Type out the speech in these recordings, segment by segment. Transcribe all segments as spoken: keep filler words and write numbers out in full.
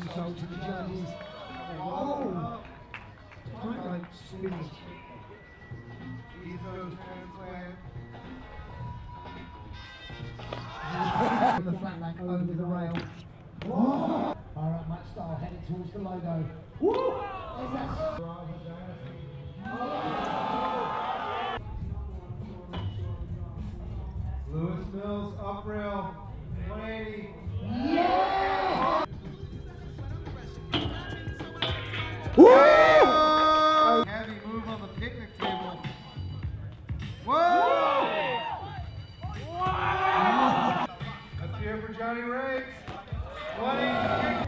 insult to the judges. Oh! Right, spinach. Ethos transplant. From the flat back over the rail. Whoa! Alright, Matt Style heading towards the logo. Woo! There's that. Lewis Mills, up rail, one eighty. Yeah! Woo! Heavy move on the picnic table. Whoa! Whoa! Let's hear it for Johnny Riggs. twenty.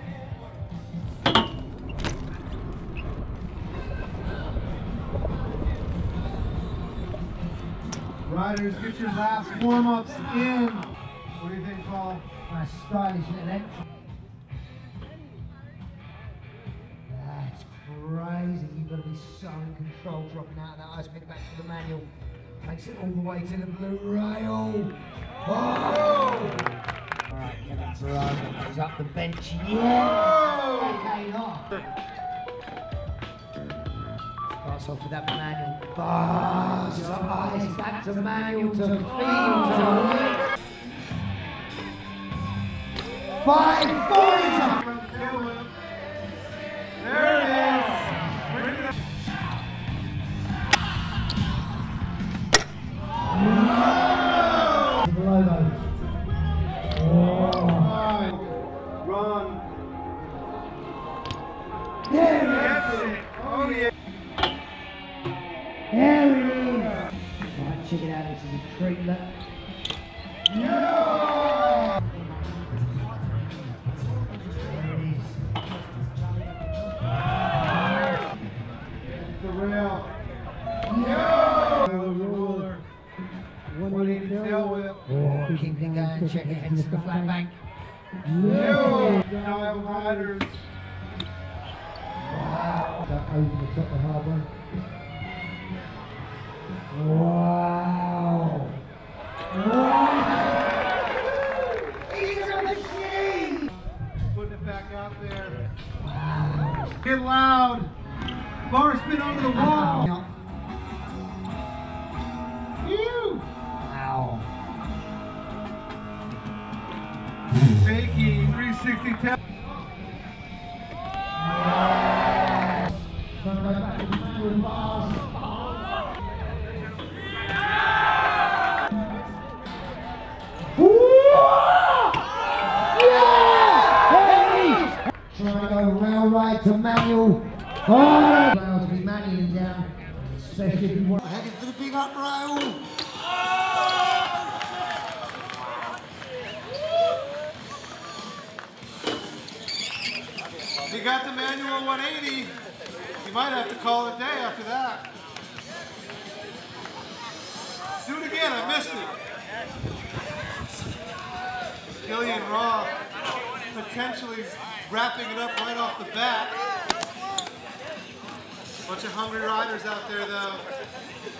Riders, get your last warm-ups in. What do you think, Paul? Nice stylish little entry. That's crazy. You've got to be so in control dropping out of that ice pick back to the manual. Takes it all the way to the blue rail. Oh! Alright, Kevin Ferraro goes up the bench. Yeah! Okay, off. Starts off with that manual. Bars, eyes back to manual to field to five forty. There it is. Bring it up. The logo. Oh. Run. There it That's it. Oh yeah. There it is! Right, check it out, this is a treat, look. No! There it is. The rail. No! The ruler. one eighty tail whip. Oh, keep it going, check it, heads to the flat bank. No! Dial riders. Wow. That over the top of harbour. Wow! Wow! He's a machine! Putting it back out there. Wow! Get loud. Bar spin over the wall. Wow! Ew. Wow! Fakey, three sixty tail. Yeah. Gonna go back to the two bars. Trying to go rail right to manual. Oh! Rail to be manually down, especially if you want. Heading for the big up rail. If you got the manual one eighty, you might have to call it a day after that. Do it again, I missed it. Gillian Roth potentially wrapping it up right off the bat. Bunch of hungry riders out there though.